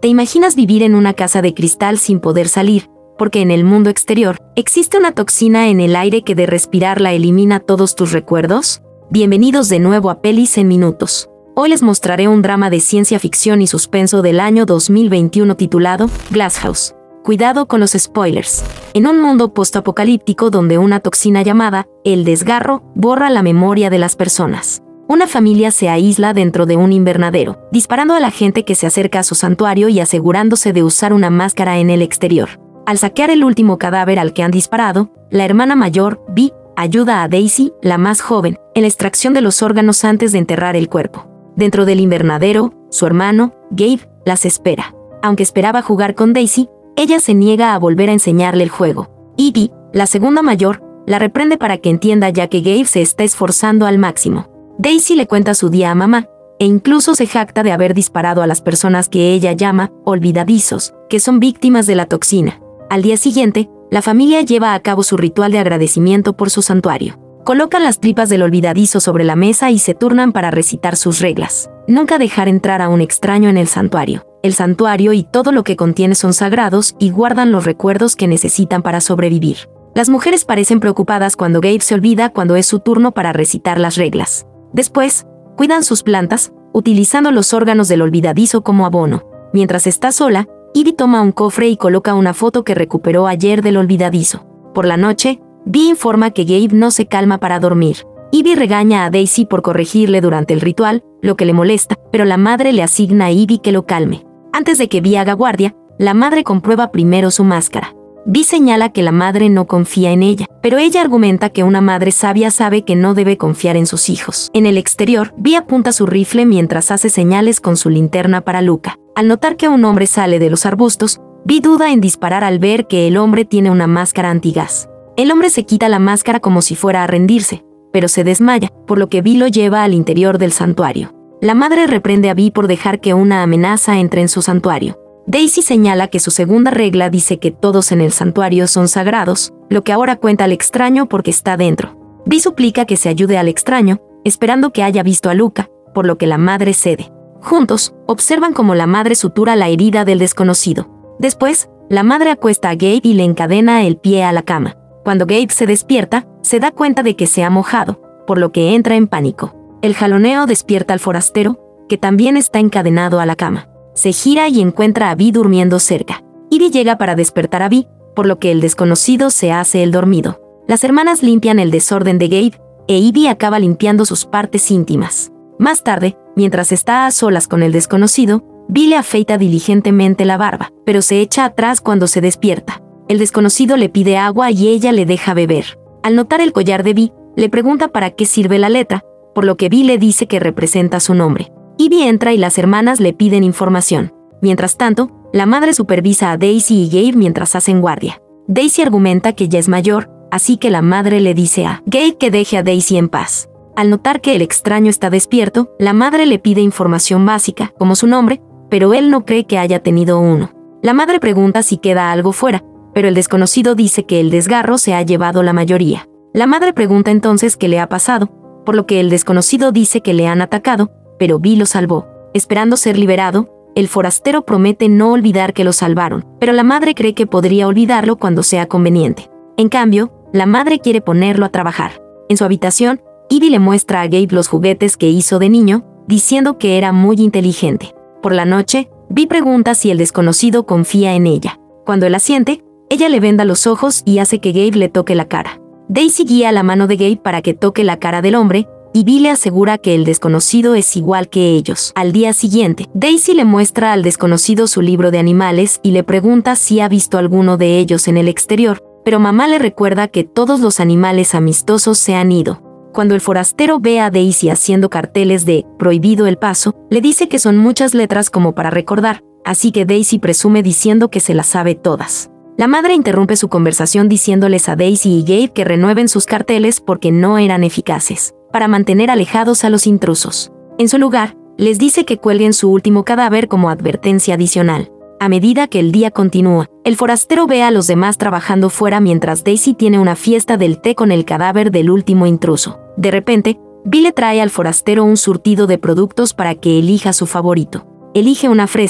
¿Te imaginas vivir en una casa de cristal sin poder salir? Porque en el mundo exterior existe una toxina en el aire que de respirarla elimina todos tus recuerdos. Bienvenidos de nuevo a Pelis en Minutos. Hoy les mostraré un drama de ciencia ficción y suspenso del año 2021 titulado Glass House. Cuidado con los spoilers. En un mundo postapocalíptico donde una toxina llamada el desgarro borra la memoria de las personas. Una familia se aísla dentro de un invernadero, disparando a la gente que se acerca a su santuario y asegurándose de usar una máscara en el exterior. Al saquear el último cadáver al que han disparado, la hermana mayor, Vi, ayuda a Daisy, la más joven, en la extracción de los órganos antes de enterrar el cuerpo. Dentro del invernadero, su hermano, Gabe, las espera. Aunque esperaba jugar con Daisy, ella se niega a volver a enseñarle el juego. Y Vi, la segunda mayor, la reprende para que entienda ya que Gabe se está esforzando al máximo. Daisy le cuenta su día a mamá, e incluso se jacta de haber disparado a las personas que ella llama olvidadizos, que son víctimas de la toxina. Al día siguiente, la familia lleva a cabo su ritual de agradecimiento por su santuario. Colocan las tripas del olvidadizo sobre la mesa y se turnan para recitar sus reglas. Nunca dejar entrar a un extraño en el santuario. El santuario y todo lo que contiene son sagrados y guardan los recuerdos que necesitan para sobrevivir. Las mujeres parecen preocupadas cuando Gabe se olvida cuando es su turno para recitar las reglas. Después, cuidan sus plantas, utilizando los órganos del olvidadizo como abono. Mientras está sola, Ivy toma un cofre y coloca una foto que recuperó ayer del olvidadizo. Por la noche, Vi informa que Gabe no se calma para dormir. Ivy regaña a Daisy por corregirle durante el ritual, lo que le molesta, pero la madre le asigna a Ivy que lo calme. Antes de que Vi haga guardia, la madre comprueba primero su máscara. Vi señala que la madre no confía en ella, pero ella argumenta que una madre sabia sabe que no debe confiar en sus hijos. En el exterior, Vi apunta su rifle mientras hace señales con su linterna para Luca. Al notar que un hombre sale de los arbustos, Vi duda en disparar al ver que el hombre tiene una máscara antigás. El hombre se quita la máscara como si fuera a rendirse, pero se desmaya, por lo que Vi lo lleva al interior del santuario. La madre reprende a Vi por dejar que una amenaza entre en su santuario. Daisy señala que su segunda regla dice que todos en el santuario son sagrados, lo que ahora cuenta al extraño porque está dentro. Vi suplica que se ayude al extraño, esperando que haya visto a Luca, por lo que la madre cede. Juntos, observan cómo la madre sutura la herida del desconocido. Después, la madre acuesta a Gabe y le encadena el pie a la cama. Cuando Gabe se despierta, se da cuenta de que se ha mojado, por lo que entra en pánico. El jaloneo despierta al forastero, que también está encadenado a la cama. Se gira y encuentra a Vi durmiendo cerca. Ivy llega para despertar a Vi, por lo que el desconocido se hace el dormido. Las hermanas limpian el desorden de Gabe, e Ivy acaba limpiando sus partes íntimas. Más tarde, mientras está a solas con el desconocido, Vi le afeita diligentemente la barba, pero se echa atrás cuando se despierta. El desconocido le pide agua y ella le deja beber. Al notar el collar de Vi, le pregunta para qué sirve la letra, por lo que Vi le dice que representa su nombre. Ivy entra y las hermanas le piden información. Mientras tanto, la madre supervisa a Daisy y Gabe mientras hacen guardia. Daisy argumenta que ya es mayor, así que la madre le dice a Gabe que deje a Daisy en paz. Al notar que el extraño está despierto, la madre le pide información básica, como su nombre, pero él no cree que haya tenido uno. La madre pregunta si queda algo fuera, pero el desconocido dice que el desgarro se ha llevado la mayoría. La madre pregunta entonces qué le ha pasado, por lo que el desconocido dice que le han atacado, pero Vi lo salvó. Esperando ser liberado, el forastero promete no olvidar que lo salvaron, pero la madre cree que podría olvidarlo cuando sea conveniente. En cambio, la madre quiere ponerlo a trabajar. En su habitación, Ivy le muestra a Gabe los juguetes que hizo de niño, diciendo que era muy inteligente. Por la noche, Vi pregunta si el desconocido confía en ella. Cuando él asiente, ella le venda los ojos y hace que Gabe le toque la cara. Daisy guía la mano de Gabe para que toque la cara del hombre, y Vi le asegura que el desconocido es igual que ellos. Al día siguiente, Daisy le muestra al desconocido su libro de animales y le pregunta si ha visto alguno de ellos en el exterior, pero mamá le recuerda que todos los animales amistosos se han ido. Cuando el forastero ve a Daisy haciendo carteles de "prohibido el paso", le dice que son muchas letras como para recordar, así que Daisy presume diciendo que se las sabe todas. La madre interrumpe su conversación diciéndoles a Daisy y Gabe que renueven sus carteles porque no eran eficaces, para mantener alejados a los intrusos. En su lugar, les dice que cuelguen su último cadáver como advertencia adicional. A medida que el día continúa, el forastero ve a los demás trabajando fuera mientras Daisy tiene una fiesta del té con el cadáver del último intruso. De repente, Vi le trae al forastero un surtido de productos para que elija su favorito. Elige una fresa,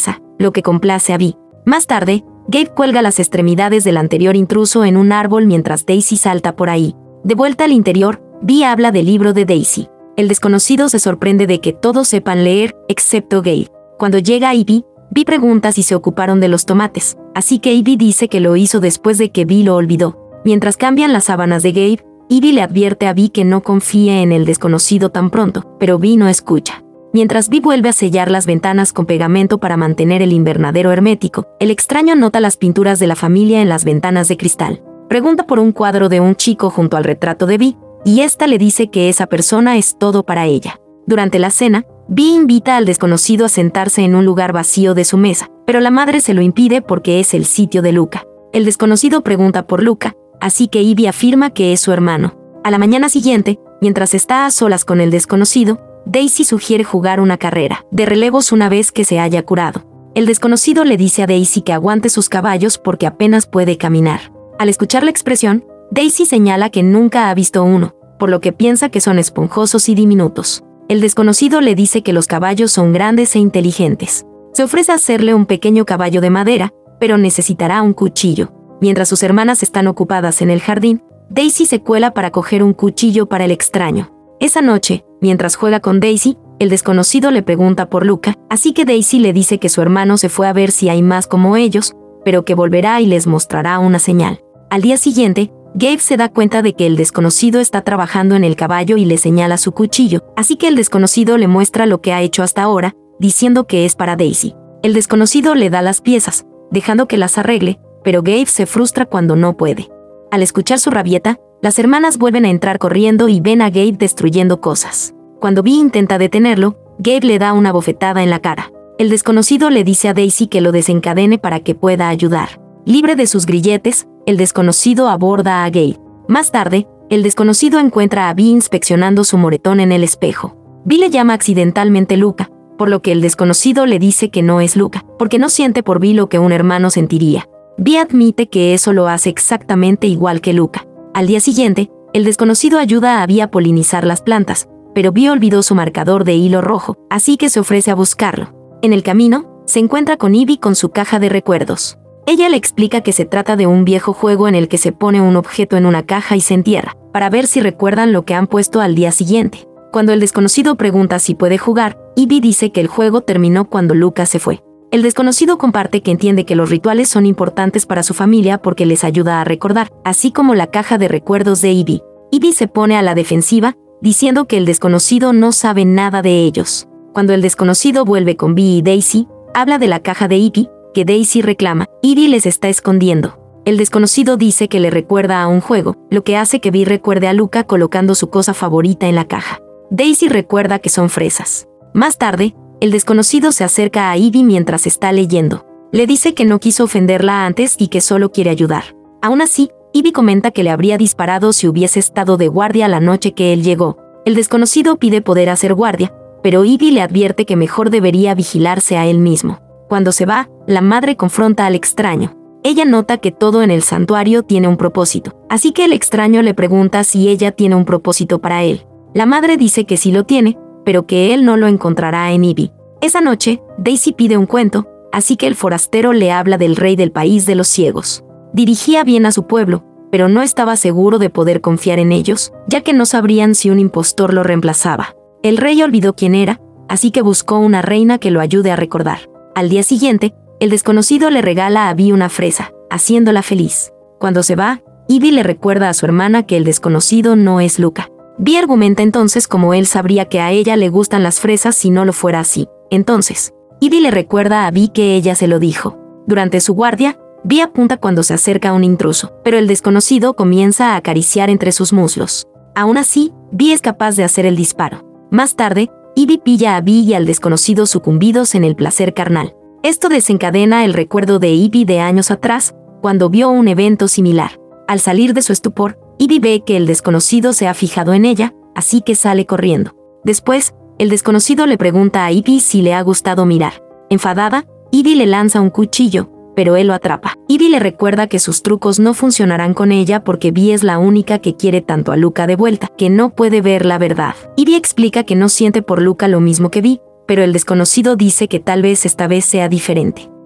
lo que complace a Vi. Más tarde, Gabe cuelga las extremidades del anterior intruso en un árbol mientras Daisy salta por ahí. De vuelta al interior, Vi habla del libro de Daisy. El desconocido se sorprende de que todos sepan leer, excepto Gabe. Cuando llega Ivy, Vi pregunta si se ocuparon de los tomates, así que Ivy dice que lo hizo después de que Vi lo olvidó. Mientras cambian las sábanas de Gabe, Ivy le advierte a Vi que no confíe en el desconocido tan pronto, pero Vi no escucha. Mientras Vi vuelve a sellar las ventanas con pegamento para mantener el invernadero hermético, el extraño nota las pinturas de la familia en las ventanas de cristal. Pregunta por un cuadro de un chico junto al retrato de Vi, y ésta le dice que esa persona es todo para ella. Durante la cena, Vi invita al desconocido a sentarse en un lugar vacío de su mesa, pero la madre se lo impide porque es el sitio de Luca. El desconocido pregunta por Luca, así que Ivy afirma que es su hermano. A la mañana siguiente, mientras está a solas con el desconocido, Daisy sugiere jugar una carrera de relevos una vez que se haya curado. El desconocido le dice a Daisy que aguante sus caballos porque apenas puede caminar. Al escuchar la expresión, Daisy señala que nunca ha visto uno, por lo que piensa que son esponjosos y diminutos. El desconocido le dice que los caballos son grandes e inteligentes. Se ofrece a hacerle un pequeño caballo de madera, pero necesitará un cuchillo. Mientras sus hermanas están ocupadas en el jardín, Daisy se cuela para coger un cuchillo para el extraño. Esa noche, mientras juega con Daisy, el desconocido le pregunta por Luca, así que Daisy le dice que su hermano se fue a ver si hay más como ellos, pero que volverá y les mostrará una señal. Al día siguiente, Gabe se da cuenta de que el desconocido está trabajando en el caballo y le señala su cuchillo, así que el desconocido le muestra lo que ha hecho hasta ahora, diciendo que es para Daisy. El desconocido le da las piezas, dejando que las arregle, pero Gabe se frustra cuando no puede. Al escuchar su rabieta, las hermanas vuelven a entrar corriendo y ven a Gabe destruyendo cosas. Cuando Vi intenta detenerlo, Gabe le da una bofetada en la cara. El desconocido le dice a Daisy que lo desencadene para que pueda ayudar. Libre de sus grilletes, el desconocido aborda a Gabe. Más tarde, el desconocido encuentra a Vi inspeccionando su moretón en el espejo. Vi le llama accidentalmente Luca, por lo que el desconocido le dice que no es Luca, porque no siente por Vi lo que un hermano sentiría. Vi admite que eso lo hace exactamente igual que Luca. Al día siguiente, el desconocido ayuda a Vi a polinizar las plantas, pero Vi olvidó su marcador de hilo rojo, así que se ofrece a buscarlo. En el camino, se encuentra con Ivy con su caja de recuerdos. Ella le explica que se trata de un viejo juego en el que se pone un objeto en una caja y se entierra, para ver si recuerdan lo que han puesto al día siguiente. Cuando el desconocido pregunta si puede jugar, Ivy dice que el juego terminó cuando Luca se fue. El desconocido comparte que entiende que los rituales son importantes para su familia porque les ayuda a recordar, así como la caja de recuerdos de Ivy. Ivy se pone a la defensiva, diciendo que el desconocido no sabe nada de ellos. Cuando el desconocido vuelve con Vi y Daisy, habla de la caja de Ivy, que Daisy reclama. Ivy les está escondiendo. El desconocido dice que le recuerda a un juego, lo que hace que Vi recuerde a Luca colocando su cosa favorita en la caja. Daisy recuerda que son fresas. Más tarde, el desconocido se acerca a Ivy mientras está leyendo. Le dice que no quiso ofenderla antes y que solo quiere ayudar. Aún así, Ivy comenta que le habría disparado si hubiese estado de guardia la noche que él llegó. El desconocido pide poder hacer guardia, pero Ivy le advierte que mejor debería vigilarse a él mismo. Cuando se va, la madre confronta al extraño. Ella nota que todo en el santuario tiene un propósito, así que el extraño le pregunta si ella tiene un propósito para él. La madre dice que sí lo tiene, pero que él no lo encontrará en Ivy. Esa noche, Daisy pide un cuento, así que el forastero le habla del rey del país de los ciegos. Dirigía bien a su pueblo, pero no estaba seguro de poder confiar en ellos, ya que no sabrían si un impostor lo reemplazaba. El rey olvidó quién era, así que buscó una reina que lo ayude a recordar. Al día siguiente, el desconocido le regala a Vi una fresa, haciéndola feliz. Cuando se va, Ivy le recuerda a su hermana que el desconocido no es Luca. Vi argumenta entonces como él sabría que a ella le gustan las fresas si no lo fuera así. Entonces, Ivy le recuerda a Vi que ella se lo dijo. Durante su guardia, Vi apunta cuando se acerca un intruso, pero el desconocido comienza a acariciar entre sus muslos. Aún así, Vi es capaz de hacer el disparo. Más tarde, Ivy pilla a Vi y al desconocido sucumbidos en el placer carnal. Esto desencadena el recuerdo de Ivy de años atrás, cuando vio un evento similar. Al salir de su estupor, Ivy ve que el desconocido se ha fijado en ella, así que sale corriendo. Después, el desconocido le pregunta a Ivy si le ha gustado mirar. Enfadada, Ivy le lanza un cuchillo, pero él lo atrapa. Ivy le recuerda que sus trucos no funcionarán con ella porque Vi es la única que quiere tanto a Luca de vuelta, que no puede ver la verdad. Ivy explica que no siente por Luca lo mismo que Vi, pero el desconocido dice que tal vez esta vez sea diferente.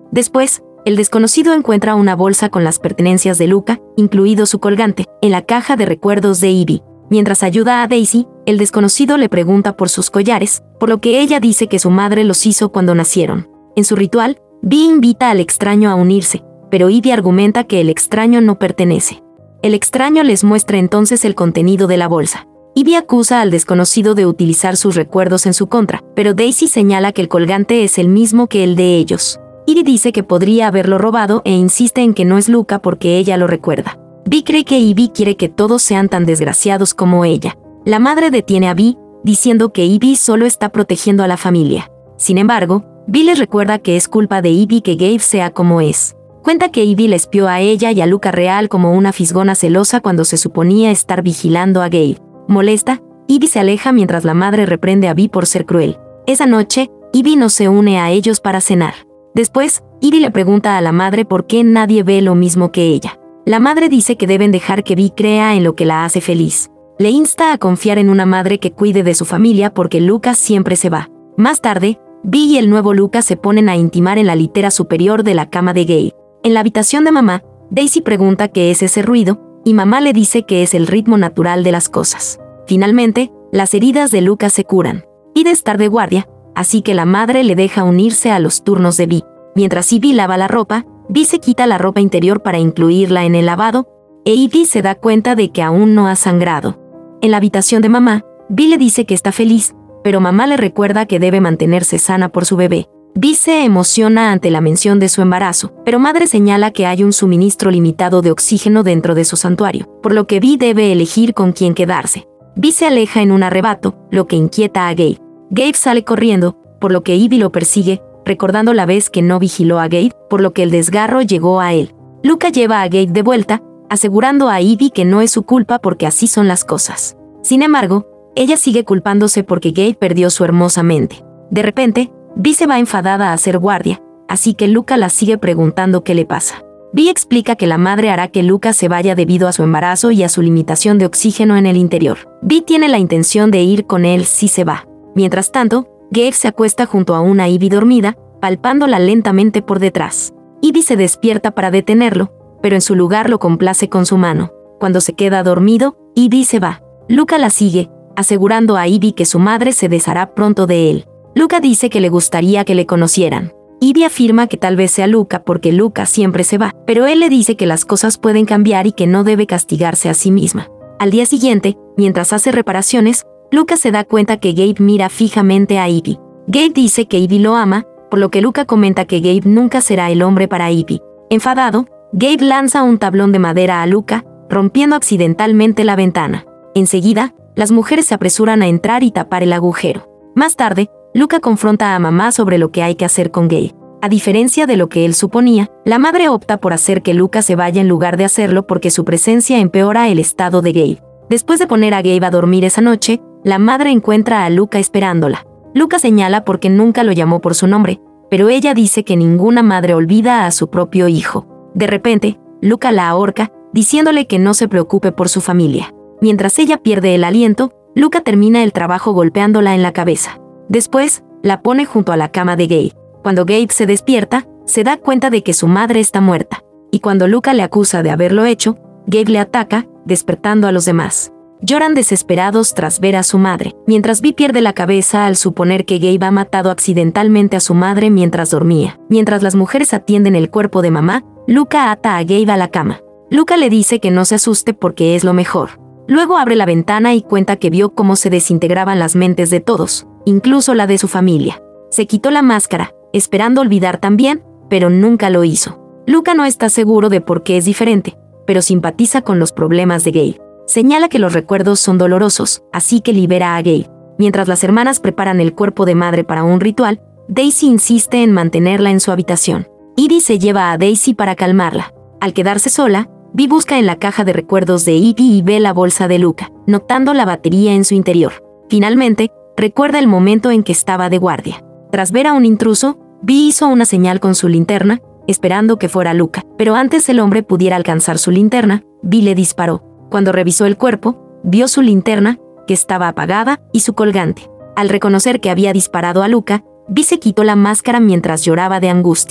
Después, el desconocido encuentra una bolsa con las pertenencias de Luca, incluido su colgante, en la caja de recuerdos de Ivy. Mientras ayuda a Daisy, el desconocido le pregunta por sus collares, por lo que ella dice que su madre los hizo cuando nacieron. En su ritual, Vi invita al extraño a unirse, pero Ivy argumenta que el extraño no pertenece. El extraño les muestra entonces el contenido de la bolsa. Ivy acusa al desconocido de utilizar sus recuerdos en su contra, pero Daisy señala que el colgante es el mismo que el de ellos. Ivy dice que podría haberlo robado e insiste en que no es Luca porque ella lo recuerda. Vi cree que Ivy quiere que todos sean tan desgraciados como ella. La madre detiene a Vi, diciendo que Ivy solo está protegiendo a la familia. Sin embargo, Vi les recuerda que es culpa de Ivy que Gabe sea como es. Cuenta que Ivy le espió a ella y a Luca real como una fisgona celosa cuando se suponía estar vigilando a Gabe. Molesta, Ivy se aleja mientras la madre reprende a Vi por ser cruel. Esa noche, Ivy no se une a ellos para cenar. Después, Ivy le pregunta a la madre por qué nadie ve lo mismo que ella. La madre dice que deben dejar que Vi crea en lo que la hace feliz. Le insta a confiar en una madre que cuide de su familia porque Lucas siempre se va. Más tarde, Vi y el nuevo Lucas se ponen a intimar en la litera superior de la cama de Gabe. En la habitación de mamá, Daisy pregunta qué es ese ruido, y mamá le dice que es el ritmo natural de las cosas. Finalmente, las heridas de Lucas se curan. Pide estar de guardia, así que la madre le deja unirse a los turnos de Vi. Mientras Ivy lava la ropa, Vi se quita la ropa interior para incluirla en el lavado, e Ivy se da cuenta de que aún no ha sangrado. En la habitación de mamá, Vi le dice que está feliz, pero mamá le recuerda que debe mantenerse sana por su bebé. Vi se emociona ante la mención de su embarazo, pero madre señala que hay un suministro limitado de oxígeno dentro de su santuario, por lo que Vi debe elegir con quién quedarse. Vi se aleja en un arrebato, lo que inquieta a Gabe. Gabe sale corriendo, por lo que Ivy lo persigue, recordando la vez que no vigiló a Gabe, por lo que el desgarro llegó a él. Luca lleva a Gabe de vuelta, asegurando a Ivy que no es su culpa porque así son las cosas. Sin embargo, ella sigue culpándose porque Gabe perdió su hermosa mente. De repente, Vi se va enfadada a hacer guardia, así que Luca la sigue preguntando qué le pasa. Vi explica que la madre hará que Luca se vaya debido a su embarazo y a su limitación de oxígeno en el interior. Vi tiene la intención de ir con él si se va. Mientras tanto, Gabe se acuesta junto a una Ivy dormida, palpándola lentamente por detrás. Ivy se despierta para detenerlo, pero en su lugar lo complace con su mano. Cuando se queda dormido, Ivy se va. Luca la sigue, asegurando a Ivy que su madre se deshará pronto de él. Luca dice que le gustaría que le conocieran. Ivy afirma que tal vez sea Luca porque Luca siempre se va, pero él le dice que las cosas pueden cambiar y que no debe castigarse a sí misma. Al día siguiente, mientras hace reparaciones, Luca se da cuenta que Gabe mira fijamente a Ivy. Gabe dice que Ivy lo ama, por lo que Luca comenta que Gabe nunca será el hombre para Ivy. Enfadado, Gabe lanza un tablón de madera a Luca, rompiendo accidentalmente la ventana. Enseguida, las mujeres se apresuran a entrar y tapar el agujero. Más tarde, Luca confronta a mamá sobre lo que hay que hacer con Gabe. A diferencia de lo que él suponía, la madre opta por hacer que Luca se vaya en lugar de hacerlo porque su presencia empeora el estado de Gabe. Después de poner a Gabe a dormir esa noche, la madre encuentra a Luca esperándola. Luca señala porque nunca lo llamó por su nombre, pero ella dice que ninguna madre olvida a su propio hijo. De repente, Luca la ahorca, diciéndole que no se preocupe por su familia. Mientras ella pierde el aliento, Luca termina el trabajo golpeándola en la cabeza. Después, la pone junto a la cama de Gabe. Cuando Gabe se despierta, se da cuenta de que su madre está muerta. Y cuando Luca le acusa de haberlo hecho, Gabe le ataca, despertando a los demás. Lloran desesperados tras ver a su madre, mientras Vi pierde la cabeza al suponer que Gabe ha matado accidentalmente a su madre mientras dormía. Mientras las mujeres atienden el cuerpo de mamá, Luca ata a Gabe a la cama. Luca le dice que no se asuste porque es lo mejor. Luego abre la ventana y cuenta que vio cómo se desintegraban las mentes de todos, incluso la de su familia. Se quitó la máscara, esperando olvidar también, pero nunca lo hizo. Luca no está seguro de por qué es diferente, pero simpatiza con los problemas de Gabe. Señala que los recuerdos son dolorosos, así que libera a Gabe. Mientras las hermanas preparan el cuerpo de madre para un ritual, Daisy insiste en mantenerla en su habitación. Ivy se lleva a Daisy para calmarla. Al quedarse sola, Vi busca en la caja de recuerdos de Ivy y ve la bolsa de Luca, notando la batería en su interior. Finalmente, recuerda el momento en que estaba de guardia. Tras ver a un intruso, Vi hizo una señal con su linterna, esperando que fuera Luca, pero antes el hombre pudiera alcanzar su linterna, Vi le disparó. Cuando revisó el cuerpo, vio su linterna, que estaba apagada, y su colgante. Al reconocer que había disparado a Luca, Vi se quitó la máscara mientras lloraba de angustia.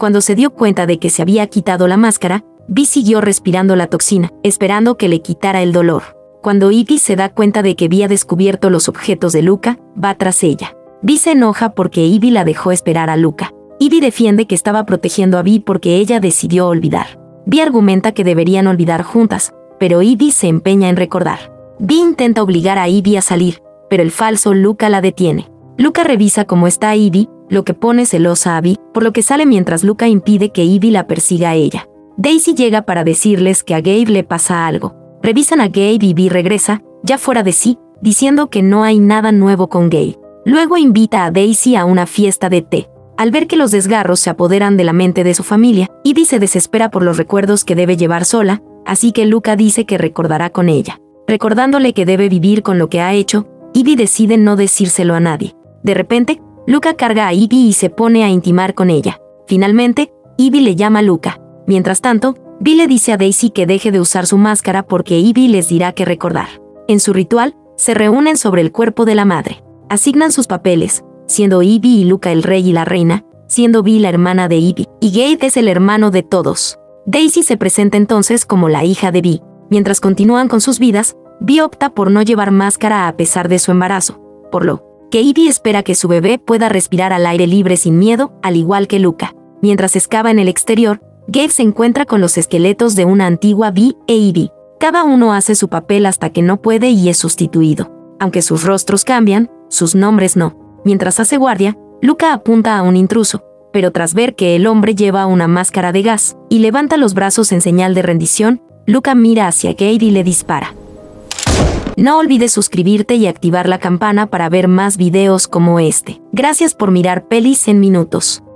Cuando se dio cuenta de que se había quitado la máscara, Vi siguió respirando la toxina, esperando que le quitara el dolor. Cuando Ivy se da cuenta de que Vi ha descubierto los objetos de Luca, va tras ella. Vi se enoja porque Ivy la dejó esperar a Luca. Ivy defiende que estaba protegiendo a Vi porque ella decidió olvidar. Vi argumenta que deberían olvidar juntas, pero Ivy se empeña en recordar. Vi intenta obligar a Ivy a salir, pero el falso Luca la detiene. Luca revisa cómo está Ivy, lo que pone celosa a Vi, por lo que sale mientras Luca impide que Ivy la persiga a ella. Daisy llega para decirles que a Gabe le pasa algo. Revisan a Gabe y Vi regresa, ya fuera de sí, diciendo que no hay nada nuevo con Gabe. Luego invita a Daisy a una fiesta de té. Al ver que los desgarros se apoderan de la mente de su familia, Ivy se desespera por los recuerdos que debe llevar sola, así que Luca dice que recordará con ella. Recordándole que debe vivir con lo que ha hecho, Ivy decide no decírselo a nadie. De repente, Luca carga a Ivy y se pone a intimar con ella. Finalmente, Ivy le llama a Luca. Mientras tanto, Vi le dice a Daisy que deje de usar su máscara porque Ivy les dirá qué recordar. En su ritual, se reúnen sobre el cuerpo de la madre. Asignan sus papeles, siendo Ivy y Luca el rey y la reina, siendo Vi la hermana de Ivy, y Gabe es el hermano de todos. Daisy se presenta entonces como la hija de Vi. Mientras continúan con sus vidas, Vi opta por no llevar máscara a pesar de su embarazo, por lo que Ivy espera que su bebé pueda respirar al aire libre sin miedo, al igual que Luca. Mientras excava en el exterior, Gabe se encuentra con los esqueletos de una antigua Vi e Ivy. Cada uno hace su papel hasta que no puede y es sustituido. Aunque sus rostros cambian, sus nombres no. Mientras hace guardia, Luca apunta a un intruso, pero tras ver que el hombre lleva una máscara de gas y levanta los brazos en señal de rendición, Luca mira hacia Gabe y le dispara. No olvides suscribirte y activar la campana para ver más videos como este. Gracias por mirar Pelis en Minutos.